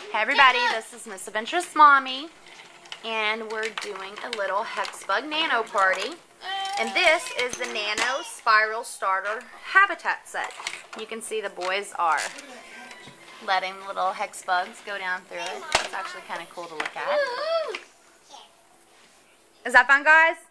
Hey everybody, this is Miss Adventurous Mommy, and we're doing a little HEXBUG Nano party. And this is the Nano Spiral Starter Habitat Set. You can see the boys are letting the little HEXBUGs go down through it. It's actually kind of cool to look at. Is that fun, guys?